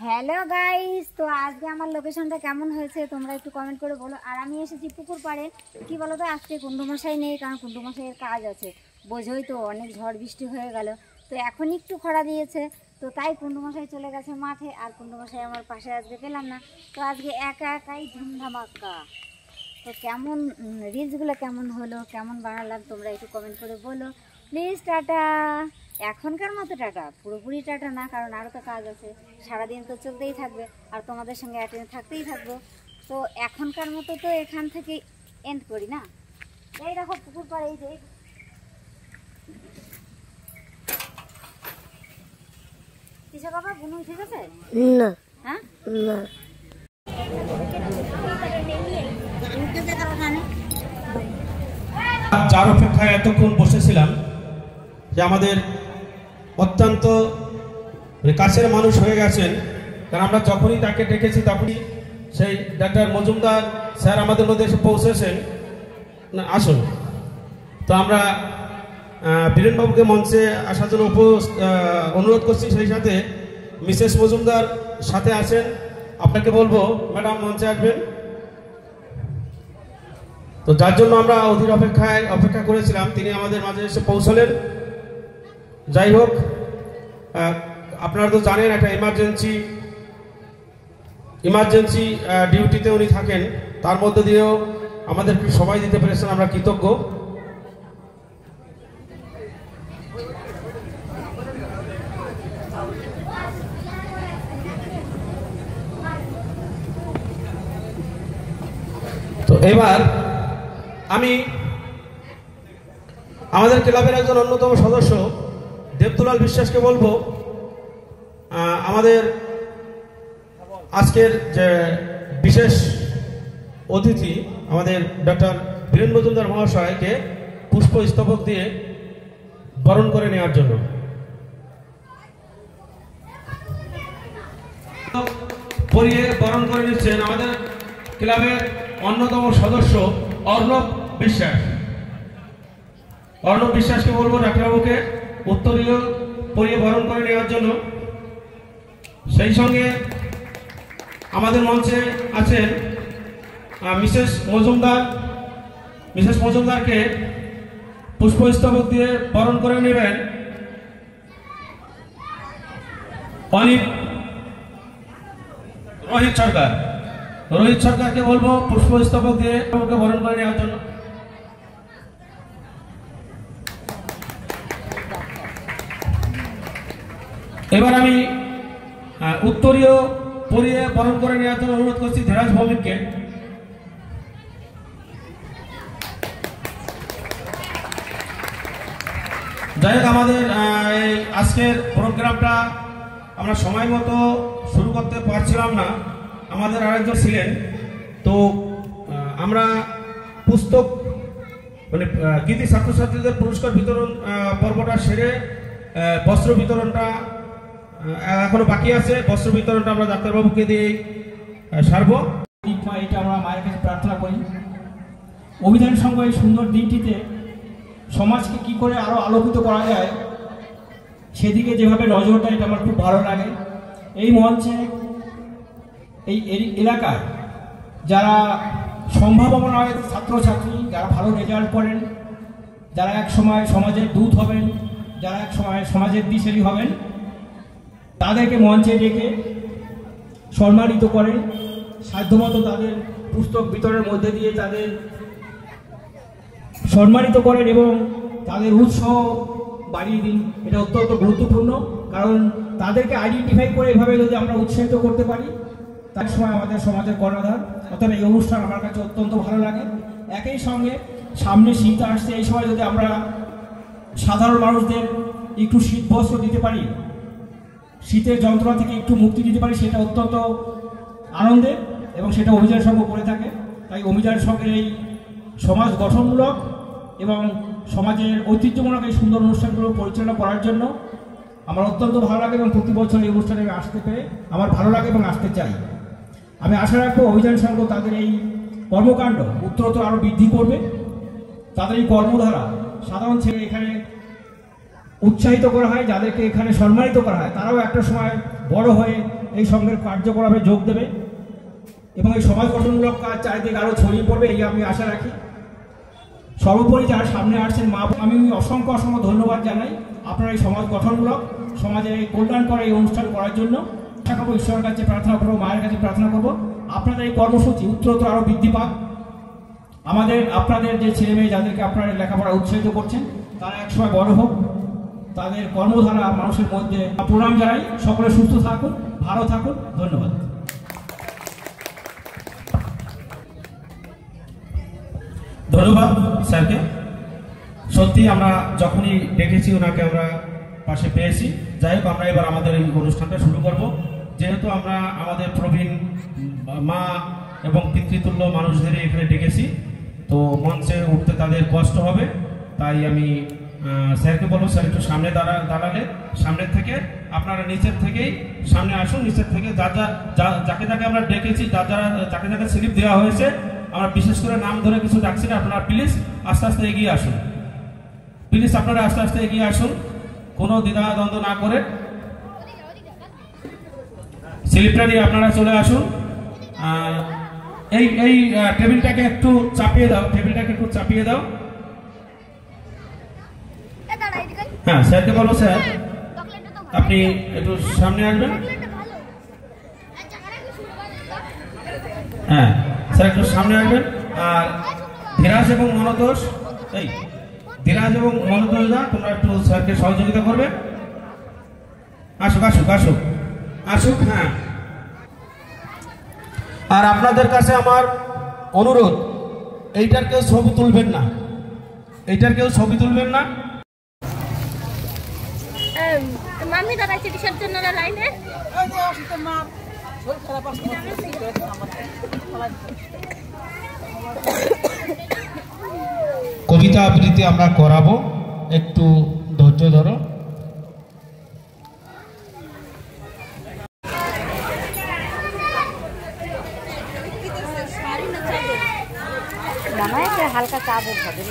Hello guys, তো আজকে আমার লোকেশনটা কেমন হয়েছে তোমরা একটু কমেন্ট করে বলো। আর আমি এসেছি পুকুর পাড়ে। কি বলো তো, আজকে কুণ্ডুমশাই নেই, কারণ কুণ্ডুমশাইয়ের কাজ আছে। বোঝোই তো, অনেক ঝড় বৃষ্টি হয়ে গেল, তো এখন একটু খরা দিয়েছে, তো তাই কুণ্ডুমশাই চলে গেছে মাঠে। আর কুণ্ডুমশাই আমার পাশে আজকে পেলাম না, তো আজকে একা একাই ধুমধামাক্কা। তো কেমন রিলসগুলো কেমন হলো, কেমন বানালাম তোমরা একটু কমেন্ট করে বলো প্লিজ। টাটা, এখনকার মতো টাটা, পুরোপুরি টাটা না, কারণ আরও তো কাজ আছে, সারাদিন তো চলতেই থাকবে আর তোমাদের সঙ্গে অ্যাটেন্ড থাকতেই থাকবো। তো এখনকার মতো তো এখান থেকে এন্ড করি না। এই দেখো পুকুর পাড়ে, এই যে কিসে বাবা বুনু ঠিক আছে না? হ্যাঁ না, যার অপেক্ষায় এতক্ষণ বসেছিলাম, যে আমাদের অত্যন্ত কাছের মানুষ হয়ে গেছেন, কারণ আমরা যখনই তাকে ডেকেছি তখনই সেই ডাক্তার মজুমদার স্যার আমাদের মধ্যে এসে পৌঁছেছেন। না আসুন, তো আমরা বীরেনবাবুকে মঞ্চে আসার জন্য অনুরোধ করছি। সেই সাথে মিসেস মজুমদার সাথে আছেন, আপনাকে বলবো ম্যাডাম মঞ্চে আসবেন। তো যার জন্য আমরা অধীর অপেক্ষা করেছিলাম, তিনি আমাদের মাঝে এসে পৌঁছলেন। যাই হোক, আপনারা তো জানেন একটা ইমার্জেন্সি ডিউটিতে উনি থাকেন, তার মধ্যে দিয়েও আমাদেরকে সময় দিতে পেরেছেন, আমরা কৃতজ্ঞ। তো এবার আমি আমাদের ক্লাবের একজন অন্যতম সদস্য দেবদুলাল বিশ্বাসকে বলবো, আমাদের আজকের যে বিশেষ অতিথি আমাদের ডক্টর বীরেন মজুমদার মহাশয়কে পুষ্পস্তবক দিয়ে বরণ করে নেওয়ার জন্য। পরিয়ে বরণ করে নিচ্ছেন আমাদের ক্লাবের অন্যতম সদস্য অর্ণব বিশ্বাসকে বলবো ডাক্তারবাবুকে উত্তরীয় পরিয়ে বরণ করে নেওয়ার জন্য। সেই সঙ্গে আমাদের মঞ্চে আছেন মিসেস মজুমদারকে পুষ্পস্তবক দিয়ে বরণ করে নেবেন রোহিত সরকারকে বলবো পুষ্পস্তবক দিয়ে বরণ করে নেওয়ার জন্য। এবার আমি উত্তরীয় পরিয়ে বরণ করে নেওয়ার জন্য অনুরোধ করছি ধীরাজ ভৌমিককে। যাই হোক, আমাদের আজকের প্রোগ্রামটা আমরা সময় মতো শুরু করতে পারছিলাম না, আমাদের আরেকজন ছিলেন। তো আমরা পুস্তক মানে কৃতি ছাত্রছাত্রীদের পুরস্কার বিতরণ পর্বটা সেরে বস্ত্র বিতরণটা এখনো বাকি আছে। বস্ত্র বিতরণটা আমরা ডাক্তারবাবুকে দিয়ে সারবো। এটা আমরা মায়ের কাছে প্রার্থনা করি। অভিধান সংঘ এই সুন্দর দিনটিতে সমাজকে কি করে আরো আলোকিত করা যায় সেদিকে যেভাবে নজর দেয়, এটা আমার খুব ভালো লাগে। এই মঞ্চে এই এলাকার যারা সম্ভাবনায় ছাত্রছাত্রী, যারা ভালো রেজাল্ট করেন, যারা এক সময় সমাজের দূত হবেন, যারা এক সময় সমাজের দিশারি হবেন, তাদেরকে মঞ্চে ডেকে সম্মানিত করেন। সাধ্যমতো তাদের পুস্তক বিতরণের মধ্যে দিয়ে তাদের সম্মানিত করেন এবং তাদের উৎসাহ বাড়িয়ে দিন। এটা অত্যন্ত গুরুত্বপূর্ণ, কারণ তাদেরকে আইডেন্টিফাই করে এভাবে যদি আমরা উৎসাহিত করতে পারি, তার সময় আমাদের সমাজের কর্ণধার। অর্থাৎ এই অনুষ্ঠান আমার কাছে অত্যন্ত ভালো লাগে। একই সঙ্গে সামনে শীত আসছে, এই সময় যদি আমরা সাধারণ মানুষদের একটু শীত বস্ত্র দিতে পারি, শীতের যন্ত্রণা থেকে একটু মুক্তি দিতে পারি, সেটা অত্যন্ত আনন্দের এবং সেটা অভিযান সংঘ করে থাকে। তাই অভিযান সংঘের এই সমাজ গঠনমূলক এবং সমাজের ঐতিহ্যমূলক এই সুন্দর অনুষ্ঠানগুলো পরিচালনা করার জন্য আমার অত্যন্ত ভালো লাগে এবং প্রতি বছর এই অনুষ্ঠানে আসতে পেরে আমার ভালো লাগে এবং আসতে চাই। আমি আশা রাখবো অভিযান সংঘ তাদের এই কর্মকাণ্ড উত্তরোত্তর আরও বৃদ্ধি করবে। তাদের এই কর্মধারা সাধারণ ছেলে এখানে উৎসাহিত করা হয়, যাদেরকে এখানে সম্মানিত করা হয়, তারাও একটা সময় বড় হয়ে এই সঙ্গের কার্যকলাপে যোগ দেবে এবং এই সমাজ গঠনমূলক কাজ চারিদিকে আরও ছড়িয়ে পড়বে, এই আমি আশা রাখি। সর্বোপরি যারা সামনে আসছেন মা, আমি অসংখ্য ধন্যবাদ জানাই আপনারা এই সমাজ গঠনমূলক, সমাজের এই কল্যাণকর এই অনুষ্ঠান করার জন্য। আশা করবো, ঈশ্বরের কাছে প্রার্থনা করবো, মায়ের কাছে প্রার্থনা করবো আপনাদের এই কর্মসূচি উত্তরোত্তর আরও বৃদ্ধি পাক। আপনাদের যে ছেলে মেয়ে যাদেরকে আপনারা লেখাপড়া উৎসাহিত করছেন তারা একসময় বড় হোক, তাদের কর্মধারা মানুষের মধ্যে প্রণাম জানাই। সকলে সুস্থ থাকুন, ভালো থাকুন, ধন্যবাদ। ধন্যবাদ স্যারকে। সত্যি আমরা যখনই দেখেছি ওনাকে আমরা পাশে পেয়েছি। যাই হোক, আমরা এবার আমাদের এই অনুষ্ঠানটা শুরু করব। যেহেতু আমরা আমাদের প্রবীণ মা এবং পিতৃতুল্য মানুষদের এখানে ডেকেছি, তো মঞ্চে উঠতে তাদের কষ্ট হবে, তাই আমি স্যারকে বলবো স্যার একটু সামনে দাঁড়ালে সামনের থেকে আপনারা নিচের থেকেই সামনে আসুন। নিচের থেকে যাকে যাকে আমরা ডেকেছি, যাকে যাকে স্লিপ দেওয়া হয়েছে, আমরা বিশেষ করে নাম ধরে কিছু ডাকছি না, আপনারা প্লিজ আস্তে আস্তে এগিয়ে আসুন। প্লিজ আপনারা আস্তে আস্তে এগিয়ে আসুন, কোনো দ্বিধাদ্বন্দ্ব না করে স্লিপটা নিয়ে আপনারা চলে আসুন। এই টেবিলটাকে একটু চাপিয়ে দাও, হ্যাঁ স্যারকে বলো স্যার আপনি একটু সামনে আসবেন। হ্যাঁ স্যার একটু সামনে আসবেন। আর ধীরাজ এবং মনোতোষদা তোমরা একটু স্যারকে সহযোগিতা করবে। আসুক। হ্যাঁ, আর আপনাদের কাছে আমার অনুরোধ, এইটার কেউ ছবি তুলবেন না। মামি দাঁড়াইছে কিসের জন্য লাইনে? কবিতা আবৃত্তি আমরা করাবো, একটু ধৈর্য ধরো। হালকা চাঁদের ভাবে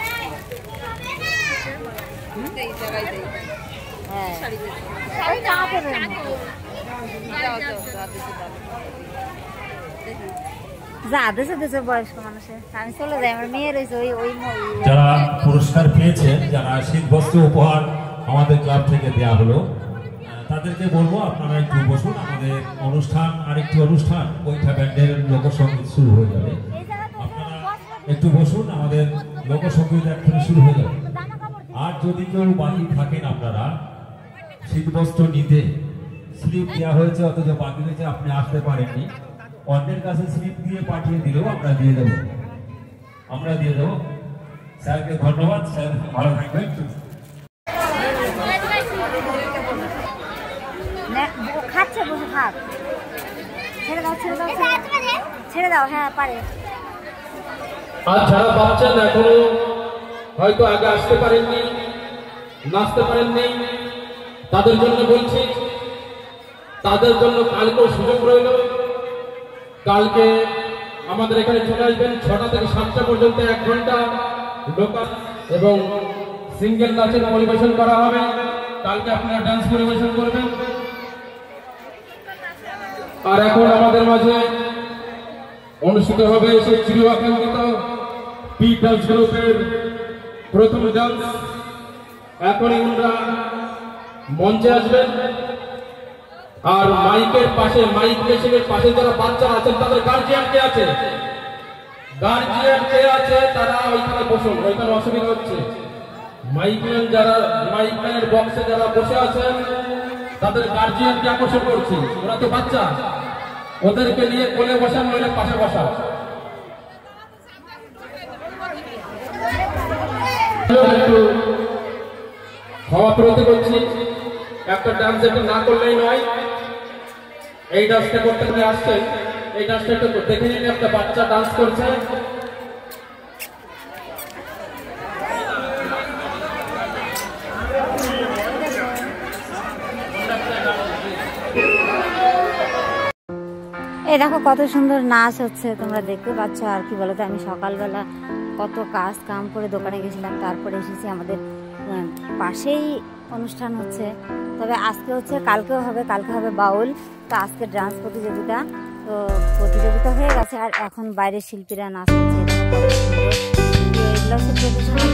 বয়স্ক মানুষের আমি চলে যাই, আমার মেয়ে রয়েছে ওই যারা পুরস্কার পেয়েছেন, যারা শীতবস্ত্র উপহার আমাদের ক্লাব থেকে দেয়া হলো, তাদেরকে বলবো আপনারা একটু বসুন। আমাদের আরেকটি অনুষ্ঠান বৈঠা ব্যান্ডের লোকসঙ্গীত শুরু হয়ে যাবে, আপনারা একটু বসুন, আমাদের লোকসঙ্গীত এক্ষুনি শুরু হয়ে যাবে। আর যদি কেউ বাকি থাকেন, আপনারা শীতবস্ত্র নিতে স্লিপ দেওয়া হয়েছে অথচ বাকি রয়েছে, আপনি আসতে পারেননি, অন্যের কাছে স্লিপ দিয়ে পাঠিয়ে দিলেও আমরা দিয়ে দেবো। স্যারকে ধন্যবাদ, স্যার ভালো থাকবেন। খাচ্ছে, বসে থাক, ছেড়ে দাও, হ্যাঁ পারে। আর যারা বাচ্চান এখনো হয়তো আগে আসতে পারেননি, নাচতে পারেননি, তাদের জন্য বলছি, তাদের জন্য কালকেও সুযোগ রইল। কালকে আমাদের এখানে চলে আসবেন 6টা থেকে 7টা পর্যন্ত 1 ঘন্টা লোকাল এবং সিঙ্গেল নাচের পরিবেশন করা হবে। কালকে আপনারা ডান্স পরিবেশন করবেন। আর এখন আমাদের মাঝে অনুষ্ঠিত হবে সেই চিরআকাঙ্ক্ষিত পি ডান্স গ্রুপের প্রথম ডান্স। এখনই ওনারা মঞ্চে আসবেন। আর মাইকের পাশে, মাইক মেশিনের পাশে যারা বাচ্চারা আছেন তাদের গার্জিয়ান কে আছে? তারা ওইখানে বসুন, ওইখানে অসুবিধা হচ্ছে। মাইকম্যানের বক্সে যারা বসে আছেন তাদের গার্জিয়ানকে আকর্ষণ করছি। ওরা তো বাচ্চা, ওদেরকে নিয়ে কোলে বসান, নইলে পাশে বসা। একটু ক্ষমা প্রার্থী করছি, একটা ডান্স একটু না করলেই নয়। এই ডান্সটা করতে গিয়ে আসছেন, এই ডান্সটা একটু দেখে নিন। একটা বাচ্চা ডান্স করছে, এই দেখো কত সুন্দর নাচ হচ্ছে, তোমরা দেখতে পাচ্ছ। আর কি বলতো, আমি সকালবেলা কত কাজ কাম করে দোকানে গেছিলাম, তারপরে এসেছি। আমাদের পাশেই অনুষ্ঠান হচ্ছে। তবে আজকে হচ্ছে, কালকেও হবে, কালকে হবে বাউল। তো আজকে ডান্স প্রতিযোগিতা, তো প্রতিযোগিতা হয়ে গেছে আর এখন বাইরের শিল্পীরা নাচ হচ্ছে। এগুলো হচ্ছে প্রফেশনাল